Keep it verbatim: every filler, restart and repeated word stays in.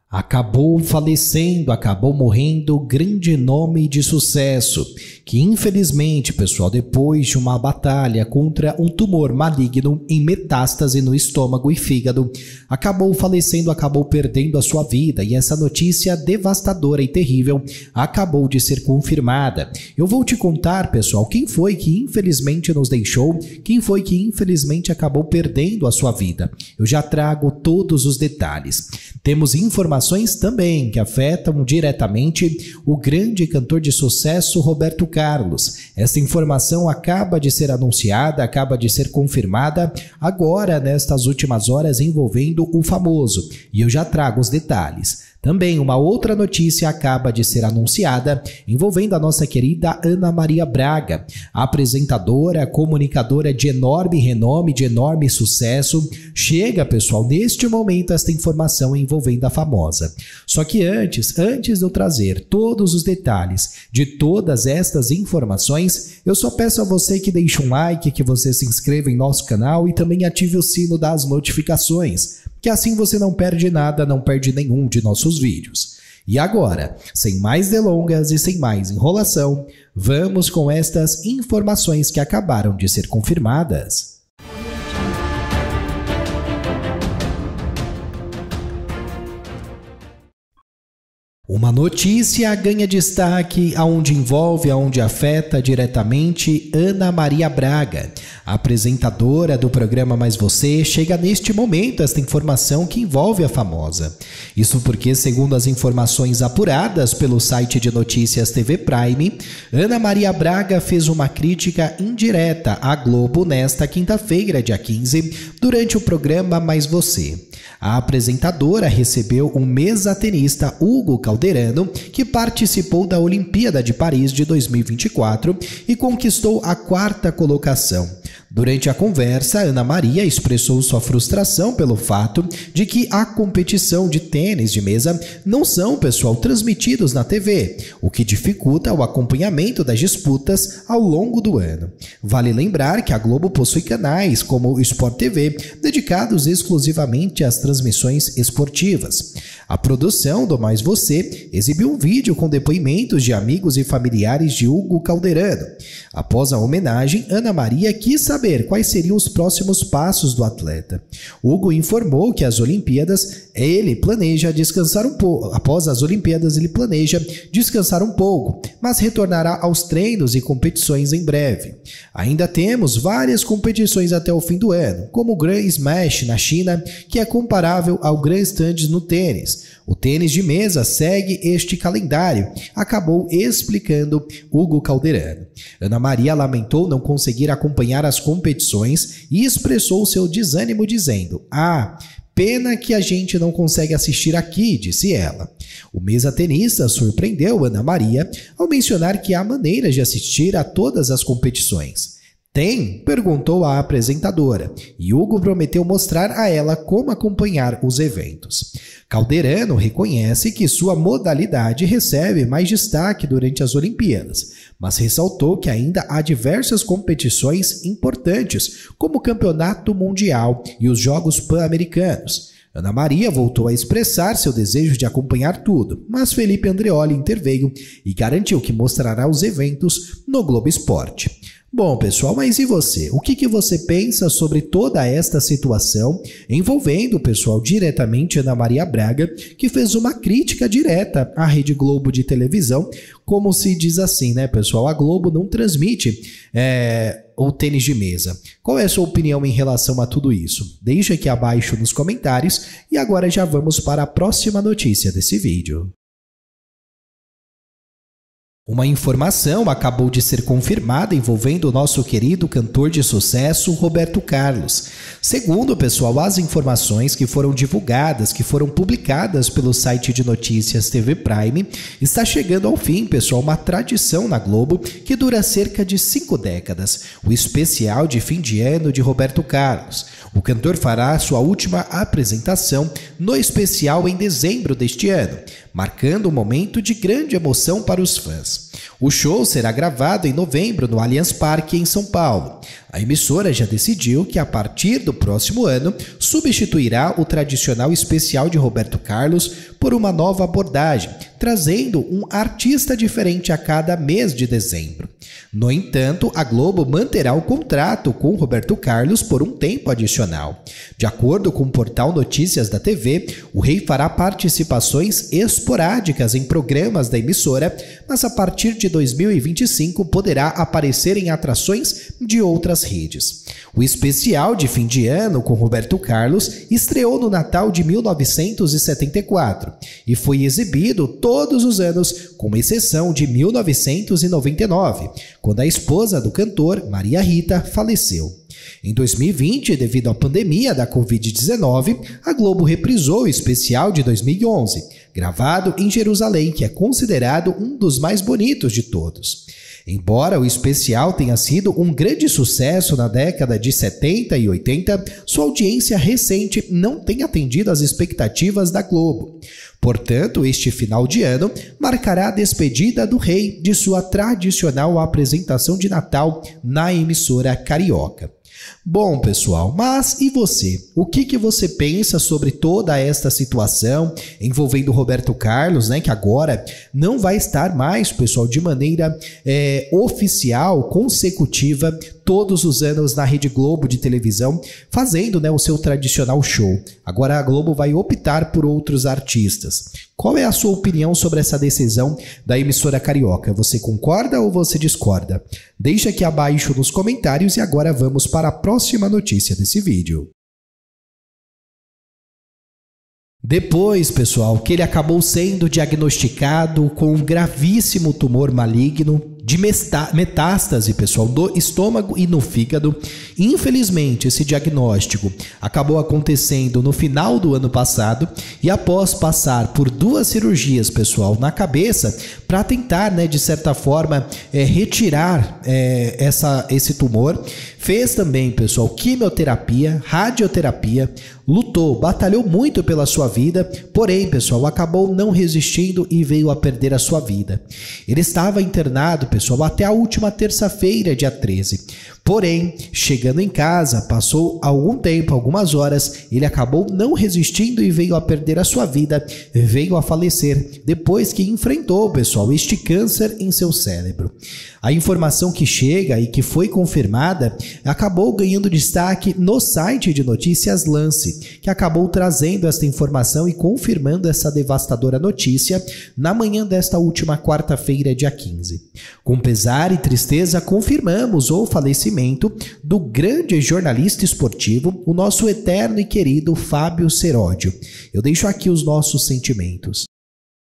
Acabou falecendo, acabou morrendo grande nome de sucesso, que infelizmente, pessoal, depois de uma batalha contra um tumor maligno em metástase no estômago e fígado, acabou falecendo, acabou perdendo a sua vida, e essa notícia devastadora e terrível acabou de ser confirmada. Eu vou te contar, pessoal, quem foi que infelizmente nos deixou, quem foi que infelizmente acabou perdendo a sua vida. Eu já trago todos os detalhes. Temos informações também que afetam diretamente o grande cantor de sucesso Roberto Carlos. Essa informação acaba de ser anunciada, acaba de ser confirmada agora nestas últimas horas envolvendo o famoso. E eu já trago os detalhes. Também uma outra notícia acaba de ser anunciada envolvendo a nossa querida Ana Maria Braga, apresentadora, comunicadora de enorme renome, de enorme sucesso. Chega, pessoal, neste momento esta informação envolvendo a famosa. Só que antes, antes de eu trazer todos os detalhes de todas estas informações, eu só peço a você que deixe um like, que você se inscreva em nosso canal e também ative o sino das notificações, que assim você não perde nada, não perde nenhum de nossos vídeos. E agora, sem mais delongas e sem mais enrolação, vamos com estas informações que acabaram de ser confirmadas. Uma notícia ganha destaque aonde envolve, aonde afeta diretamente Ana Maria Braga, apresentadora do programa Mais Você. Chega neste momento esta informação que envolve a famosa. Isso porque, segundo as informações apuradas pelo site de notícias T V Prime, Ana Maria Braga fez uma crítica indireta à Globo nesta quinta-feira, dia quinze, durante o programa Mais Você. A apresentadora recebeu o mesatenista Hugo Calderano, que participou da Olimpíada de Paris de dois mil e vinte e quatro e conquistou a quarta colocação. Durante a conversa, Ana Maria expressou sua frustração pelo fato de que a competição de tênis de mesa não são, pessoal, transmitidos na T V, o que dificulta o acompanhamento das disputas ao longo do ano. Vale lembrar que a Globo possui canais como o Sport T V, dedicados exclusivamente às transmissões esportivas. A produção do Mais Você exibiu um vídeo com depoimentos de amigos e familiares de Hugo Calderano. Após a homenagem, Ana Maria quis saber quais seriam os próximos passos do atleta. Hugo informou que as Olimpíadas, ele planeja descansar um pouco. Após as Olimpíadas, ele planeja descansar um pouco, mas retornará aos treinos e competições em breve. Ainda temos várias competições até o fim do ano, como o Grand Smash na China, que é comparável ao Grand Stand no tênis. O tênis de mesa segue este calendário, acabou explicando Hugo Calderano. Ana Maria lamentou não conseguir acompanhar as competições e expressou seu desânimo dizendo: "Ah, pena que a gente não consegue assistir aqui", disse ela. O mesatenista surpreendeu Ana Maria ao mencionar que há maneiras de assistir a todas as competições. "Tem?", perguntou a apresentadora, e Hugo prometeu mostrar a ela como acompanhar os eventos. Calderano reconhece que sua modalidade recebe mais destaque durante as Olimpíadas, mas ressaltou que ainda há diversas competições importantes, como o Campeonato Mundial e os Jogos Pan-Americanos. Ana Maria voltou a expressar seu desejo de acompanhar tudo, mas Felipe Andreoli interveio e garantiu que mostrará os eventos no Globo Esporte. Bom, pessoal, mas e você? O que, que você pensa sobre toda esta situação envolvendo, pessoal, diretamente Ana Maria Braga, que fez uma crítica direta à Rede Globo de televisão, como se diz assim, né, pessoal? A Globo não transmite é, o tênis de mesa. Qual é a sua opinião em relação a tudo isso? Deixe aqui abaixo nos comentários e agora já vamos para a próxima notícia desse vídeo. Uma informação acabou de ser confirmada envolvendo o nosso querido cantor de sucesso Roberto Carlos. Segundo, pessoal, as informações que foram divulgadas, que foram publicadas pelo site de notícias T V Prime, está chegando ao fim, pessoal, uma tradição na Globo que dura cerca de cinco décadas, o especial de fim de ano de Roberto Carlos. O cantor fará sua última apresentação no especial em dezembro deste ano, marcando um momento de grande emoção para os fãs. O show será gravado em novembro no Allianz Parque, em São Paulo. A emissora já decidiu que a partir do próximo ano substituirá o tradicional especial de Roberto Carlos por uma nova abordagem, trazendo um artista diferente a cada mês de dezembro. No entanto, a Globo manterá o contrato com Roberto Carlos por um tempo adicional. De acordo com o portal Notícias da T V, o rei fará participações esporádicas em programas da emissora, mas a partir de dois mil e vinte e cinco poderá aparecer em atrações de outras redes. O especial de fim de ano com Roberto Carlos estreou no Natal de mil novecentos e setenta e quatro e foi exibido todos os anos, com exceção de mil novecentos e noventa e nove, quando a esposa do cantor, Maria Rita, faleceu. Em dois mil e vinte, devido à pandemia da covid dezenove, a Globo reprisou o especial de dois mil e onze, gravado em Jerusalém, que é considerado um dos mais bonitos de todos. Embora o especial tenha sido um grande sucesso na década de setenta e oitenta, sua audiência recente não tem atendido às expectativas da Globo. Portanto, este final de ano marcará a despedida do rei de sua tradicional apresentação de Natal na emissora carioca. Bom, pessoal, mas e você? O que, que você pensa sobre toda esta situação envolvendo Roberto Carlos, né, que agora não vai estar mais, pessoal, de maneira é, oficial, consecutiva, todos os anos na Rede Globo de televisão, fazendo, né, o seu tradicional show. Agora a Globo vai optar por outros artistas. Qual é a sua opinião sobre essa decisão da emissora carioca? Você concorda ou você discorda? Deixa aqui abaixo nos comentários e agora vamos para a próxima notícia desse vídeo. Depois, pessoal, que ele acabou sendo diagnosticado com um gravíssimo tumor maligno de metástase, pessoal, do estômago e no fígado. Infelizmente, esse diagnóstico acabou acontecendo no final do ano passado e após passar por duas cirurgias, pessoal, na cabeça para tentar, né, de certa forma, é, retirar é, essa, esse tumor, fez também, pessoal, quimioterapia, radioterapia, lutou, batalhou muito pela sua vida, porém, pessoal, acabou não resistindo e veio a perder a sua vida. Ele estava internado, pessoal, até a última terça-feira, dia treze. Porém, chegando em casa, passou algum tempo, algumas horas, ele acabou não resistindo e veio a perder a sua vida, veio a falecer, depois que enfrentou, pessoal, este câncer em seu cérebro. A informação que chega e que foi confirmada acabou ganhando destaque no site de notícias Lance, que acabou trazendo esta informação e confirmando essa devastadora notícia na manhã desta última quarta-feira, dia quinze. Com pesar e tristeza, confirmamos o falecimento do grande jornalista esportivo, o nosso eterno e querido Fábio Seródio. Eu deixo aqui os nossos sentimentos.